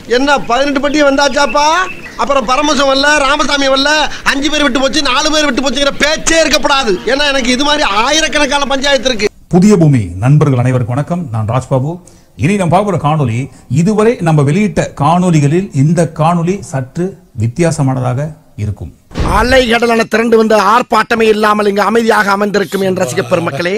என்ன 18 பட்டி வந்தாச்சாப்பா? அப்புறம் பரமசம் வரல, ராமசாமி வரல, 5 பேர் விட்டு போச்சு, 4 பேர் விட்டு போச்சுங்கிற பேச்சே இருக்கப்படாது. ஏன்னா எனக்கு இது மாதிரி ஆயிரக்கணக்கான பஞ்சாயத்து இருக்கு. புதிய பூமி நண்பர்கள் அனைவருக்கும் வணக்கம். நான் ராஜ்பாபு. இனி நம்ம பார்க்குற காணொலி, இதுவரை நம்ம வெளியிட்ட காணொலிகளில் இந்த காணொலி சற்று வித்தியாசமானதாக இருக்கும். அலை கடலான திரண்டு வந்து ஆர்ப்பாட்டமே இல்லாமல் இங்கு அமைதியாக அமர்ந்திருக்கும் என் ரசிக பெருமக்களே,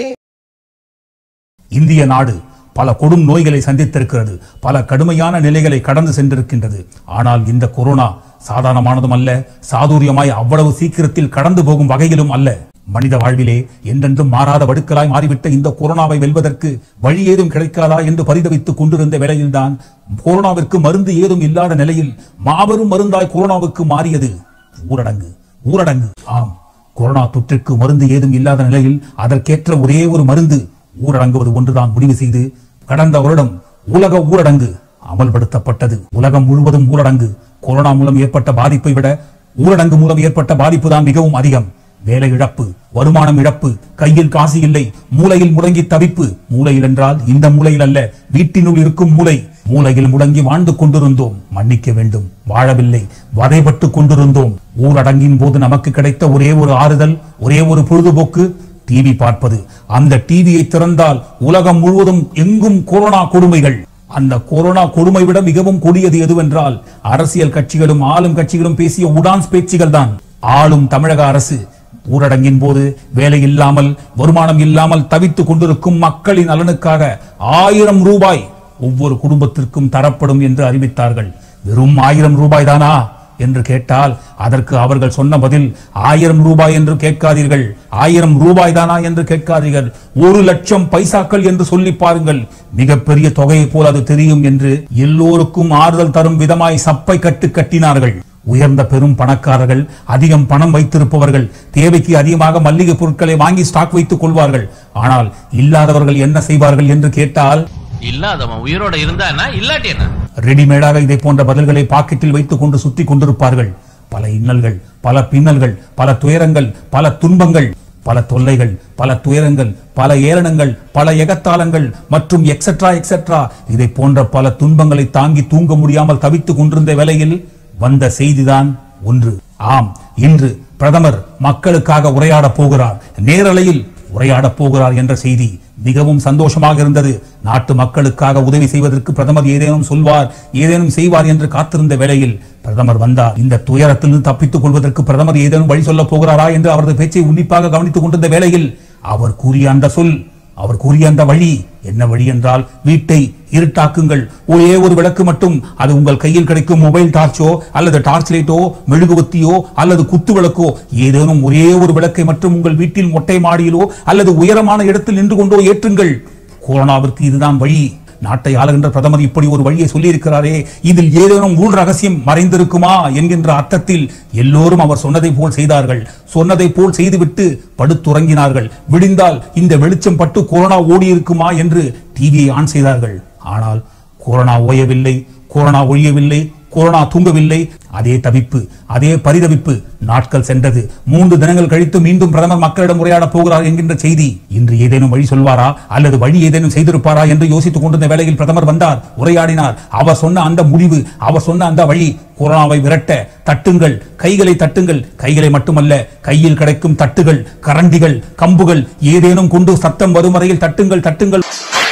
இந்திய நாடு பல கொடும் நோய்களை சந்தித்திருக்கிறது, பல கடுமையான நிலைகளை கடந்து சென்றிருக்கின்றது. ஆனால் இந்த கொரோனா சாதாரணமானதும் அல்ல, சாதுரியமாய் அவ்வளவு சீக்கிரத்தில் கடந்து போகும் வகையிலும் அல்ல. மனித வாழ்விலே என்றென்றும் மாறாத வடுக்கலாய் மாறிவிட்ட இந்த கொரோனாவை வெல்வதற்கு வழி ஏதும் கிடைக்காதா என்று பரிதவித்துக் கொண்டிருந்த வேளையில்தான் கொரோனாவிற்கு மருந்து ஏதும் இல்லாத நிலையில் மாபெரும் மருந்தாய் கொரோனாவுக்கு மாறியது ஊரடங்கு. ஊரடங்கு, ஆம், கொரோனா தொற்றுக்கு மருந்து ஏதும் இல்லாத நிலையில் அதற்கேற்ற ஒரே ஒரு மருந்து ஊரடங்குவது ஒன்றுதான் முடிவு செய்து கடந்த வருடம் உலக ஊரடங்கு அமல்படுத்தப்பட்டது. உலகம் முழுவதும் ஊரடங்கு. கொரோனா மூலம் ஏற்பட்ட பாதிப்பை விட ஊரடங்கு மூலம் ஏற்பட்ட பாதிப்பு தான் மிகவும் அதிகம். வேலை இழப்பு, வருமானம் இழப்பு, கையில் காசு இல்லை, மூளையில் முடங்கி தவிப்பு. மூளையில் என்றால் இந்த மூளையில் அல்ல, வீட்டினுள் இருக்கும் மூளை. மூளையில் முடங்கி வாழ்ந்து கொண்டிருந்தோம். மன்னிக்க வேண்டும், வாழவில்லை, வதைப்பட்டு கொண்டிருந்தோம். ஊரடங்கின் போது நமக்கு கிடைத்த ஒரே ஒரு ஆறுதல், ஒரே ஒரு பொழுதுபோக்கு, டிவி பார்ப்பது. அந்த டிவியை திறந்தால் உலகம் முழுவதும் எங்கும் கொரோனா கொடுமைகள். அந்த கொரோனா கொடுமை விட மிகவும் கொடியது எதுவென்றால் அரசியல் கட்சிகளும் ஆளும் கட்சிகளும் பேசிய உடான்ஸ் பேச்சுகள் தான். ஆளும் தமிழக அரசு ஊரடங்கின் போது வேலை இல்லாமல், வருமானம் இல்லாமல் தவித்துக் கொண்டிருக்கும் மக்களின் நலனுக்காக 1000 ரூபாய் ஒவ்வொரு குடும்பத்திற்கும் தரப்படும் என்று அறிவித்தார்கள். வெறும் 1000 ரூபாய் தானா என்று கேட்டால் அதற்கு அவர்கள் சொன்ன பதில் 1000 ரூபாய் என்று கேட்காதீர்கள், 1000 ரூபாய் தானா என்று கேட்காதீர்கள், 1,00,000 பைசாக்கள் என்று சொல்லி பாருங்கள், மிகப்பெரிய தொகையை போல் அது தெரியும் என்று எல்லோருக்கும் ஆறுதல் தரும் விதமாய் சப்பை கட்டினார்கள். உயர்ந்த பெரும் பணக்காரர்கள், அதிகம் பணம் வைத்திருப்பவர்கள் தேவைக்கு அதிகமாக மல்லிகை பொருட்களை வாங்கி ஸ்டாக் வைத்துக் கொள்வார்கள். ஆனால் இல்லாதவர்கள் என்ன செய்வார்கள் என்று கேட்டால், இல்லாதவன் உயிரோட இருந்தானா இல்லாட்டி என்ன, ரெடிமேடாக இதை போன்ற பதில்களை பாக்கெட்டில் வைத்துக் கொண்டு சுத்தி கொண்டிருப்பார்கள். பல இன்னல்கள், பல பின்னல்கள், பல துயரங்கள், பல துன்பங்கள், பல தொல்லைகள், பல துயரங்கள், பல ஏளனங்கள், பல எகத்தாளங்கள் மற்றும் எக்ஸெட்ரா எக்ஸெட்ரா, இதை போன்ற பல துன்பங்களை தாங்கி தூங்க முடியாமல் தவித்துக் கொண்டிருந்த வேளையில் வந்த செய்திதான் ஒன்று. ஆம், இன்று பிரதமர் மக்களுக்காக உரையாட போகிறார், நேரலையில் உரையாட போகிறார் என்ற செய்தி மிகவும் சந்தோஷமாக இருந்தது. நாட்டு மக்களுக்காக உதவி செய்வதற்கு பிரதமர் ஏதேனும் சொல்வார், ஏதேனும் செய்வார் என்று காத்திருந்த வேளையில் பிரதமர் வந்தார். இந்த துயரத்திலிருந்து தப்பித்துக் கொள்வதற்கு பிரதமர் ஏதேனும் வழி சொல்ல போகிறாரா என்று அவரது பேச்சை உன்னிப்பாக கவனித்துக் கொண்டிருந்த வேளையில் அவர் கூறிய அந்த சொல், அவர் கூறிய அந்த வழி என்ன வழி என்றால், வீட்டை இருட்டாக்குங்கள், ஒரே ஒரு விளக்கு மட்டும், அது உங்கள் கையில் கிடைக்கும் மொபைல் டார்ச்சோ அல்லது டார்ச் லைட்டோ, மெழுகுவத்தியோ அல்லது குத்து விளக்கோ, ஏதேனும் ஒரே ஒரு விளக்கை மட்டும் உங்கள் வீட்டில் மொட்டை மாடியிலோ அல்லது உயரமான இடத்தில் நின்று கொண்டோ ஏற்றுங்கள். கொரோனாவிற்கு இதுதான் வழி. நாட்டை ஆளுகின்ற பிரதமர் இப்படி ஒரு வழியை சொல்லியிருக்கிறாரே, இதில் ஏதேனும் உள் ரகசியம் மறைந்திருக்குமா என்கின்ற அர்த்தத்தில் எல்லோரும் அவர் சொன்னதை போல் செய்தார்கள். சொன்னதை போல் செய்துவிட்டு படுத்துறங்கினார்கள். விடிந்தால் இந்த வெளிச்சம் பட்டு கொரோனா ஓடி இருக்குமா என்று டிவியை ஆன் செய்தார்கள். ஆனால் கொரோனா ஓயவில்லை, கொரோனா ஒழியவில்லை, கொரோனா தூங்கவில்லை. அதே தவிப்பு, அதே பரிதவிப்பு. நாட்கள் சென்றது. 3 தினங்கள் கழித்து மீண்டும் பிரதமர் மக்களிடம் உரையாட போகிறார் என்கின்ற செய்தி. இன்று ஏதேனும் வழி சொல்வாரா அல்லது வழி ஏதேனும் செய்திருப்பாரா என்று யோசித்துக் கொண்டிருந்த வேளையில் பிரதமர் வந்தார், உரையாடினார். அவர் சொன்ன அந்த முடிவு, அவர் சொன்ன அந்த வழி, கொரோனாவை விரட்ட தட்டுங்கள், கைகளை தட்டுங்கள். கைகளை மட்டுமல்ல, கையில் கிடைக்கும் தட்டுகள், கரண்டிகள், கம்புகள் ஏதேனும் கொண்டு சத்தம் வரும் வரையில் தட்டுங்கள், தட்டுங்கள்.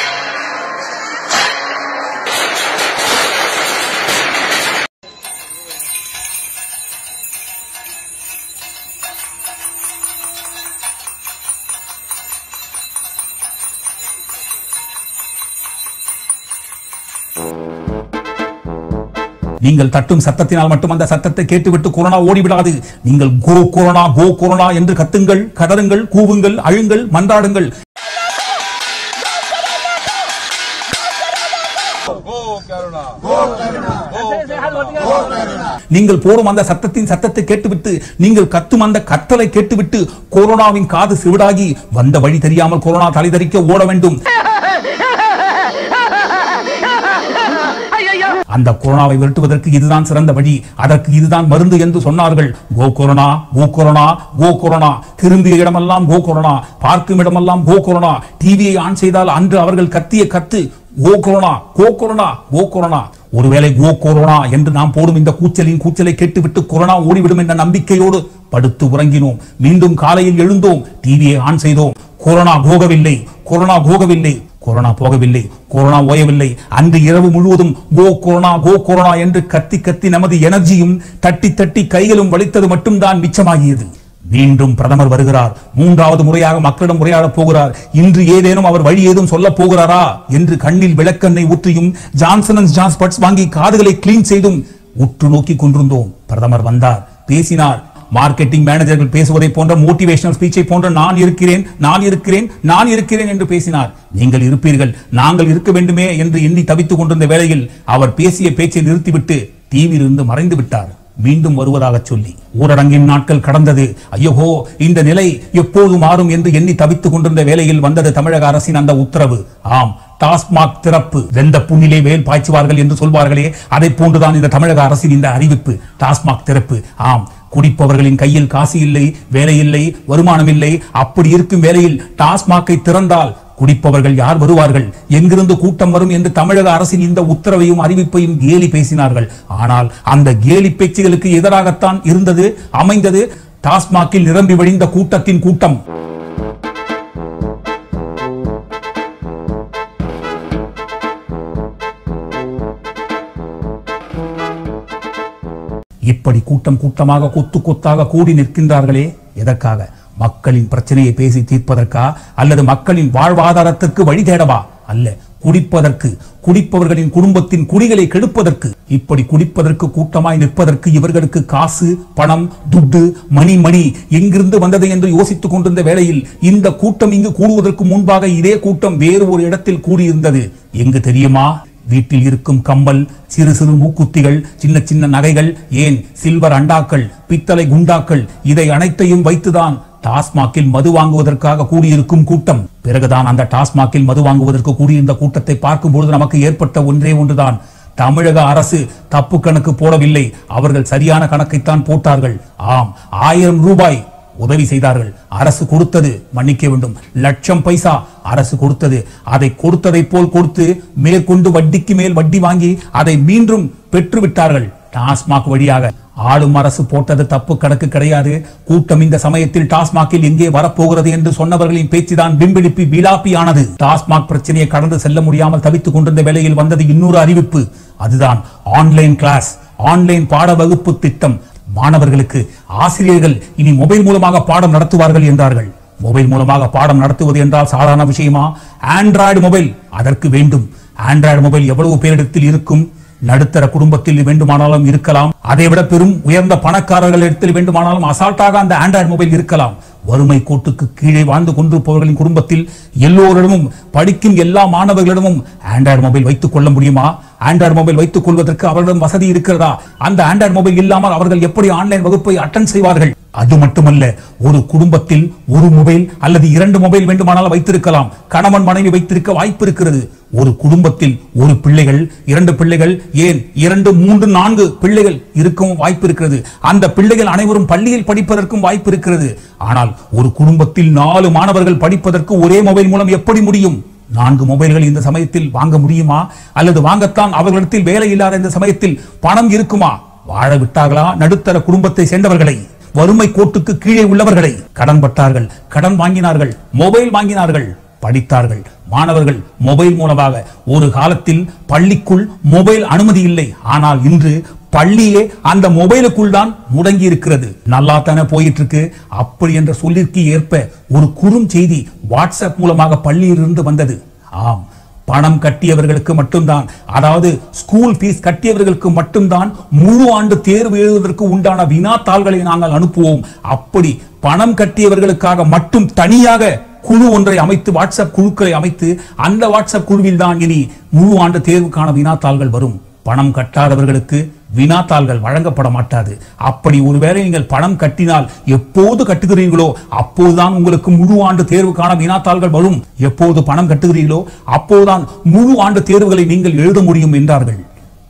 நீங்கள் தட்டும் சத்தத்தினால் மட்டும் அந்த சத்தத்தை கேட்டுவிட்டு கொரோனா ஓடிவிடாது. நீங்கள் கோ கொரோனா, கோ கொரோனா என்று கத்துங்கள், கதறுங்கள், கூவுங்கள், அழுங்கள், மன்றாடுங்கள். நீங்கள் போடும் அந்த சத்தத்தின் சத்தத்தை கேட்டுவிட்டு, நீங்கள் கத்தும் அந்த கத்தலை கேட்டுவிட்டு கொரோனாவின் காது சிவிடாகி வந்த வழி தெரியாமல் கொரோனா தலைதறிக்க ஓட வேண்டும். அந்த கொரோனாவை விரட்டுவதற்கு இதுதான் சிறந்த வழி, அதற்கு இதுதான் மருந்து என்று சொன்னார்கள். Go corona, go corona, go corona. திரும்பிய இடமெல்லாம் கோ கொரோனா, பார்க்கும் இடமெல்லாம் கோ கொரோனா. டிவியை ஆன் செய்தால் அன்று அவர்கள் கத்திய கத்து go corona, go corona, go corona. ஒருவேளை கோ கொரோனா என்று நாம் போடும் இந்த கூச்சலை கேட்டுவிட்டு கொரோனா ஓடிவிடும் என்ற நம்பிக்கையோடு படுத்து உறங்கினோம். மீண்டும் காலையில் எழுந்தோம், டிவியை ஆன் செய்தோம். கொரோனா போகவில்லை, கொரோனா போகவில்லை, கொரோனா போகவில்லை, கொரோனா ஓயவில்லை. அன்று இரவு முழுவதும் கோ கொரோனா, கோ கொரோனா என்று கத்தி கத்தி நமது எனர்ஜியும் தட்டி தட்டி கைகளும் வலித்தது மட்டும்தான் மிச்சமாகியது. மீண்டும் பிரதமர் வருகிறார், மூன்றாவது முறையாக மக்களிடம் உரையாடப் போகிறார். இன்று ஏதேனும் அவர் வழி ஏதும் சொல்ல போகிறாரா என்று கண்ணில் விளக்கெண்ணெய் ஊற்றியும் ஜான்சன் அண்ட் ஜான்ஸ் பட்ஸ் வாங்கி காதுகளை கிளீன் செய்தும் உற்று நோக்கி கொண்டிருந்தோம். பிரதமர் வந்தார், பேசினார். மார்க்கெட்டிங் மேனேஜர்கள் பேசுவதை போன்ற மோட்டிவேஷனல் ஸ்பீச்சை போன்ற நான் இருக்கிறேன், நான் இருக்கிறேன், நான் இருக்கிறேன் என்று பேசினார். நீங்கள் இருப்பீர்கள், நாங்கள் இருக்க வேண்டுமே என்று எண்ணி தவித்துக் கொண்டிருந்த வேளையில் அவர் பேசிய பேச்சை நிறுத்திவிட்டு டிவியிலிருந்து மறைந்து விட்டார். மீண்டும் வருவதாக சொல்லி ஊரடங்கின் நாட்கள் கடந்தது. ஐயோ, இந்த நிலை எப்போது மாறும் என்று எண்ணி தவித்துக் கொண்டிருந்த வேளையில் வந்தது தமிழக அரசின் அந்த உத்தரவு. ஆம், டாஸ்மாக் திறப்பு. வெந்த புண்ணிலே வேல் பாய்ச்சுவார்கள் என்று சொல்வார்களே, அதை போன்றுதான் இந்த தமிழக அரசின் இந்த அறிவிப்பு. டாஸ்மாக் திறப்பு. ஆம், குடிப்பவர்களின் கையில் காசு இல்லை, வேலை இல்லை, வருமானம் இல்லை. அப்படி இருக்கும் வேளையில் டாஸ்மாக்கை திறந்தால் குடிப்பவர்கள் யார் வருவார்கள், எங்கிருந்து கூட்டம் வரும் என்று தமிழக அரசின் இந்த உத்தரவையும் அறிவிப்பையும் கேலி பேசினார்கள். ஆனால் அந்த கேலி பேச்சுகளுக்கு எதிராகத்தான் இருந்தது அமைந்தது டாஸ்மாக்கில் நிரம்பி வழிந்த கூட்டத்தின் கூட்டம். இப்படி கூட்டம் கூட்டமாக கொத்து கொத்தாக கூடி நிற்கின்றார்களே, எதற்காக? மக்களின் பிரச்சனையை பேசி தீர்ப்பதற்கா, அல்லது மக்களின் வாழ்வாதாரத்திற்கு வழி தேடவா? அல்ல, குடிப்பதற்கு, குடிப்பவர்களின் குடும்பத்தின் குடிகளை கெடுப்பதற்கு. இப்படி குடிப்பதற்கு கூட்டமாய் நிற்பதற்கு இவர்களுக்கு காசு, பணம், துட்டு, மணி எங்கிருந்து வந்தது என்று யோசித்துக் கொண்டிருந்த வேளையில் இந்த கூட்டம் இங்கு கூடுவதற்கு முன்பாக இதே கூட்டம் வேறு ஒரு இடத்தில் கூடியிருந்தது. எங்கு தெரியுமா? வீட்டில் இருக்கும் கம்பல், சிறு சிறு மூக்குத்திகள், சின்ன சின்ன நகைகள், ஏன் சில்வர் அண்டாக்கள், பித்தளை குண்டாக்கள், இதை அனைத்தையும் வைத்துதான் டாஸ்மாக்கில் மது வாங்குவதற்காக கூடியிருக்கும் கூட்டம். பிறகுதான் அந்த டாஸ்மாக்கில் மது வாங்குவதற்கு கூடியிருந்த கூட்டத்தை பார்க்கும்போது நமக்கு ஏற்பட்ட ஒன்றே ஒன்றுதான், தமிழக அரசு தப்பு கணக்கு போடவில்லை, அவர்கள் சரியான கணக்கைத்தான் போட்டார்கள். ஆம், 1000 ரூபாய் உதவி செய்தார்கள். அரசு கொடுத்தது, மன்னிக்க வேண்டும், லட்சம் பைசா அரசு கொடுத்தது. அதை கொடுத்ததை போல் கொடுத்து மேற்கொண்டு வட்டிக்கு மேல் வட்டி வாங்கி அதை மீண்டும் பெற்றுவிட்டார்கள் டாஸ்மாக் வழியாக. ஆளும் அரசு போட்டது தப்பு கணக்கு கிடையாது. கூட்டம் இந்த சமயத்தில் டாஸ்மாக்கில் எங்கே வரப்போகிறது என்று சொன்னவர்களின் பேச்சுதான் பிம்பிடிப்பி விலாப்பி ஆனது. டாஸ்மாக் பிரச்சனையை கடந்து செல்ல முடியாமல் தவித்துக் கொண்டிருந்த வேளையில் வந்தது இன்னொரு அறிவிப்பு. அதுதான் ஆன்லைன் கிளாஸ், ஆன்லைன் பாட வகுப்பு திட்டம். மாணவர்களுக்கு ஆசிரியர்கள் இனி மொபைல் மூலமாக பாடம் நடத்துவார்கள் என்றார்கள். மொபைல் மூலமாக பாடம் நடத்துவது என்றால் சாதாரண விஷயமா? ஆண்ட்ராய்டு மொபைல் அதற்கு வேண்டும். ஆண்ட்ராய்டு மொபைல் எவ்வளவு பேரிடத்தில் இருக்கும்? நடுத்தர குடும்பத்தில் வேண்டுமானாலும் இருக்கலாம், அதைவிட பெரும் உயர்ந்த பணக்காரர்கள் இடத்தில் வேண்டுமானாலும் அசால்ட்டாக அந்த ஆண்ட்ராய்டு மொபைல் இருக்கலாம். வறுமை கோட்டுக்கு கீழே வாழ்ந்து கொண்டிருப்பவர்களின் குடும்பத்தில் எல்லோரிடமும், படிக்கும் எல்லா மாணவர்களிடமும் ஆண்ட்ராய்டு மொபைல் வைத்துக் கொள்ள முடியுமா? ஆண்ட்ராய்டு மொபைல் வைத்துக் கொள்வதற்கு அவர்களிடம் வசதி இருக்கிறதா? அந்த ஆண்ட்ராய்டு மொபைல் இல்லாமல் அவர்கள் எப்படி ஆன்லைன் வகுப்பை அட்டெண்ட் செய்வார்கள்? அது மட்டுமல்ல, ஒரு குடும்பத்தில் ஒரு மொபைல் அல்லது 2 மொபைல் வேண்டுமானால் வைத்திருக்கலாம். கணவன் மனைவி வைத்திருக்க வாய்ப்பு இருக்கிறது. ஒரு குடும்பத்தில் ஒரு பிள்ளைகள், 2 பிள்ளைகள், ஏன் 2, 3, 4 பிள்ளைகள் இருக்கவும் வாய்ப்பு இருக்கிறது. அந்த பிள்ளைகள் அனைவரும் பள்ளியில் படிப்பதற்கும் வாய்ப்பு இருக்கிறது. ஆனால் ஒரு குடும்பத்தில் 4 மாணவர்கள் படிப்பதற்கு ஒரே மொபைல் மூலம் எப்படி முடியும்? 4 மொபைல்கள் இந்த சமயத்தில் வாங்க முடியுமா? அல்லது வாங்கத்தான் அவர்களிடத்தில் வேலை இல்லாத இந்த சமயத்தில் பணம் இருக்குமா? வாழ விட்டார்களா நடுத்தர குடும்பத்தை சேர்ந்தவர்களை? வறுமை கோட்டுக்கு கீழே உள்ளவர்களை? கடன் பட்டார்கள், கடன் வாங்கினார்கள், மொபைல் வாங்கினார்கள், படித்தார்கள். மாணவர்கள் மொபைல் மூலமாக. ஒரு காலத்தில் பள்ளிக்குள் மொபைல் அனுமதி இல்லை. ஆனால் இன்று பள்ளியே அந்த மொபைலுக்குள் தான் முடங்கி இருக்கிறது. நல்லா தானே போயிட்டு இருக்கு. அப்படி என்ற சொல்லிற்கு ஏற்ப ஒரு குறும் செய்தி வாட்ஸ்அப் மூலமாக பள்ளியிலிருந்து வந்தது. ஆம், பணம் கட்டியவர்களுக்கு மட்டும்தான், அதாவது ஸ்கூல் ஃபீஸ் கட்டியவர்களுக்கு மட்டும்தான் முழு ஆண்டு தேர்வு எழுதுவதற்கு உண்டான வினாத்தாள்களை நாங்கள் அனுப்புவோம். அப்படி பணம் கட்டியவர்களுக்காக மட்டும் தனியாக குழு ஒன்றை அமைத்து, வாட்ஸ்அப் குழுக்களை அமைத்து, அந்த வாட்ஸ்அப் குழுவில் தான் இனி முழு ஆண்டு தேர்வுக்கான வினாத்தாள்கள் வரும். பணம் கட்டாதவர்களுக்கு வினாத்தாள்கள் வழங்கப்பட மாட்டாது. அப்படி ஒருவேளை நீங்கள் பணம் கட்டினால், எப்போது கட்டுகிறீர்களோ அப்போதுதான் உங்களுக்கு முழு ஆண்டு தேர்வுக்கான வினாத்தாள்கள் வரும். எப்போது பணம் கட்டுகிறீர்களோ அப்போதுதான் முழு ஆண்டு தேர்வுகளை நீங்கள் எழுத முடியும் என்றார்கள்.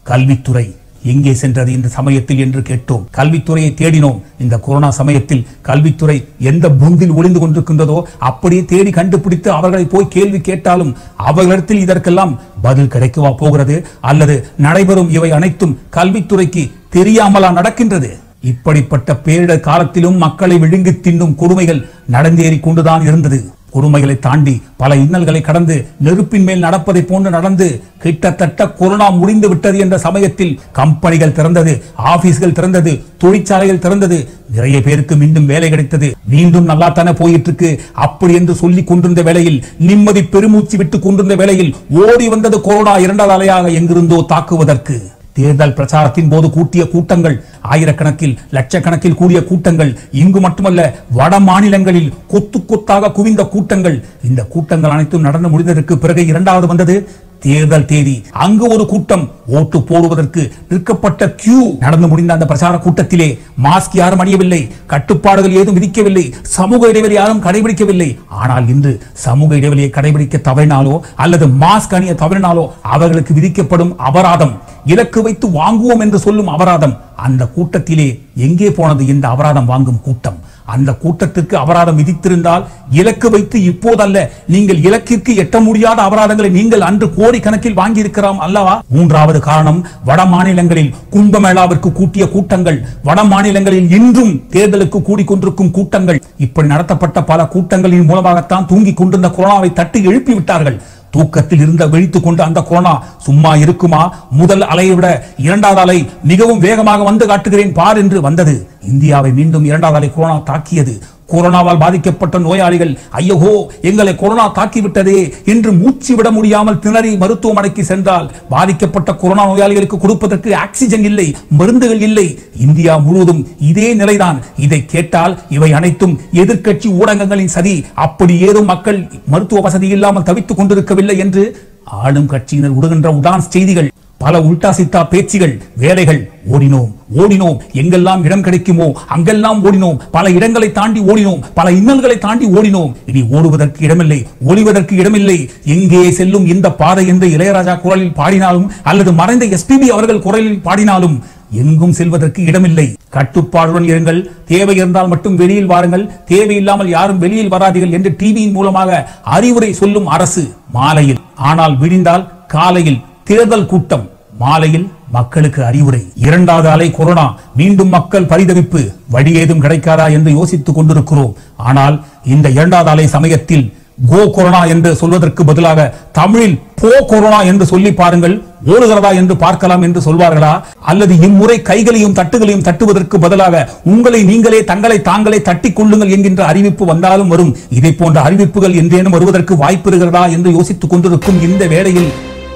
கல்வித்துறை எங்கே சென்றது இந்த சமயத்தில் என்று கேட்டோம். கல்வித்துறையை தேடினோம். இந்த கொரோனா சமயத்தில் கல்வித்துறை எந்த பொந்தில் ஒளிந்து கொண்டிருக்கின்றதோ அப்படியே தேடி கண்டுபிடித்து அவர்களை போய் கேள்வி கேட்டாலும் அவர்களிடத்தில் இதற்கெல்லாம் பதில் கிடைக்கவா போகிறது? அல்லது நடைபெறும் இவை அனைத்தும் கல்வித்துறைக்கு தெரியாமலா நடக்கின்றது? இப்படிப்பட்ட பேரிடர் காலத்திலும் மக்களை விழுங்கி தின்னும் கொடுமைகள் நடந்தேறி கொண்டுதான் இருந்தது. கொடுமைகளை தாண்டி பல இன்னல்களை கடந்து நெருப்பின் மேல் நடப்பதை போன்று நடந்து கிட்டத்தட்ட கொரோனா முடிந்து விட்டது என்ற சமயத்தில் கம்பெனிகள் திறந்தது, ஆபீஸ்கள் திறந்தது, தொழிற்சாலைகள் திறந்தது, நிறைய பேருக்கு மீண்டும் வேலை கிடைத்தது. மீண்டும் நல்லா தானே போயிட்டு இருக்கு அப்படி என்று சொல்லிக் கொண்டிருந்த வேளையில், நிம்மதி பெருமூச்சு விட்டுக் கொண்டிருந்த வேளையில் ஓடி வந்தது கொரோனா இரண்டாவது அலையாக எங்கிருந்தோ தாக்குவதற்கு. தேர்தல் பிரச்சாரத்தின் போது கூட்டிய கூட்டங்கள், ஆயிரக்கணக்கில் லட்சக்கணக்கில் கூடிய கூட்டங்கள், இங்கு மட்டுமல்ல வட மாநிலங்களில் கொத்து கொத்தாக குவிந்த கூட்டங்கள். இந்த கூட்டங்கள் அனைத்தும் நடந்து முடிந்ததற்கு பிறகு இரண்டாவது வந்தது தேர்தல் தேதி. அங்கு ஒரு கூட்டம், ஓட்டு போடுவதற்கு நிற்கப்பட்ட கியூ. நடந்து முடிந்த அந்த பிரச்சார கூட்டத்திலே மாஸ்க் யாரும் அணியவில்லை, கட்டுப்பாடுகள் ஏதும் விதிக்கவில்லை, சமூக இடைவெளி யாரும் கடைபிடிக்கவில்லை. ஆனால் இன்று சமூக இடைவெளியை கடைபிடிக்க தவறினாலோ அல்லது மாஸ்க் அணிய தவறினாலோ அவர்களுக்கு விதிக்கப்படும் அபராதம், இலக்கு வைத்து வாங்குவோம் என்று சொல்லும் அபராதம். அந்த கூட்டத்திலே எங்கே போனது இந்த அபராதம் வாங்கும் கூட்டம்? அந்த கூட்டத்திற்கு அபராதம் விதித்திருந்தால் இலக்கு வைத்து இப்போதல்ல, நீங்கள் இலக்கிற்கு எட்ட முடியாத அபராதங்களை நீங்கள் அன்று கோடிக்கணக்கில் வாங்கி இருக்கிறோம் அல்லவா? மூன்றாவது காரணம், வட மாநிலங்களில் கும்பமேளாவிற்கு கூட்டிய கூட்டங்கள், வட மாநிலங்களில் இன்றும் தேர்தலுக்கு கூடிக்கொண்டிருக்கும் கூட்டங்கள். இப்படி நடத்தப்பட்ட பல கூட்டங்களின் மூலமாகத்தான் தூங்கிக் கொண்டிருந்த கொரோனாவை தட்டி எழுப்பி விட்டார்கள். தூக்கத்தில் இருந்த விழித்துக் கொண்டு அந்த கொரோனா சும்மா இருக்குமா? முதல் அலையை விட இரண்டாவது அலை மிகவும் வேகமாக வந்து காட்டுகிறேன் பார் என்று வந்தது. இந்தியாவை மீண்டும் இரண்டாவது அலை கொரோனா தாக்கியது. கொரோனாவால் பாதிக்கப்பட்ட நோயாளிகள் ஐயோ எங்களை கொரோனா தாக்கிவிட்டதே என்று மூச்சு விட முடியாமல் திணறி மருத்துவமனைக்கு சென்றால், பாதிக்கப்பட்ட கொரோனா நோயாளிகளுக்கு கொடுப்பதற்கு ஆக்சிஜன் இல்லை, மருந்துகள் இல்லை. இந்தியா முழுவதும் இதே நிலைதான். இதை கேட்டால் இவை அனைத்தும் எதிர்க்கட்சி ஊடகங்களின் சதி, அப்படி ஏதும் மக்கள் மருத்துவ வசதி இல்லாமல் தவித்துக் கொண்டிருக்கவில்லை என்று ஆளும் கட்சியினர் விடுகின்ற உடான் செய்திகள், பல உல்டா சித்தா பேச்சுகள், வேலைகள். ஓடினோம், எங்கெல்லாம் இடம் கிடைக்குமோ அங்கெல்லாம் ஓடினோம், பல இடங்களை தாண்டி ஓடினோம், பல இன்னல்களை தாண்டி ஓடினோம். இனி ஓடுவதற்கு இடமில்லை, ஒளிவதற்கு இடமில்லை. எங்கே செல்லும் இந்த பாதை என்று இளையராஜா குரலில் பாடினாலும் அல்லது மறைந்த எஸ்பிபி அவர்கள் குரலில் பாடினாலும் எங்கும் செல்வதற்கு இடமில்லை. கட்டுப்பாடுடன் இருங்கள், தேவை இருந்தால் மட்டும் வெளியில் வாருங்கள், தேவையில்லாமல் யாரும் வெளியில் வராதீர்கள் என்று டிவியின் மூலமாக அறிவுரை சொல்லும் அரசு மாலையில். ஆனால் விடிந்தால் காலையில் தேர்தல் கூட்டம், மாலையில் மக்களுக்கு அறிவுரை. இரண்டாவது அலை கொரோனா, மீண்டும் மக்கள் பரிதவிப்பு, வழி ஏதும் கிடைக்காதா என்று யோசித்துக் கொண்டிருக்கிறோம். ஆனால் இந்த இரண்டாவது அலை சமயத்தில் கோ கொரோனா என்று சொல்வதற்கு பதிலாக தமிழில் போ கொரோனா என்று சொல்லி பாருங்கள், ஓடுகிறதா என்று பார்க்கலாம் என்று சொல்வார்களா? அல்லது இம்முறை கைகளையும் தட்டுகளையும் தட்டுவதற்கு பதிலாக உங்களை நீங்களே தங்களை தாங்களே தட்டிக் கொள்ளுங்கள் என்கின்ற அறிவிப்பு வந்தாலும் வரும். இதை போன்ற அறிவிப்புகள் என்றேனும் வருவதற்கு வாய்ப்பு இருக்கிறதா என்று யோசித்துக் கொண்டிருக்கும் இந்த வேளையில்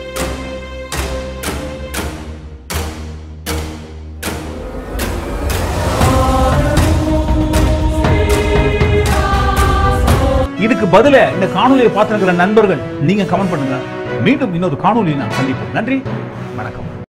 இதுக்கு பதில இந்த காணொலியை பார்த்திருக்கிற நண்பர்கள் நீங்க கமெண்ட் பண்ணுங்க. மீண்டும் இன்னொரு காணொலியை நான் சந்திப்போம். நன்றி, வணக்கம்.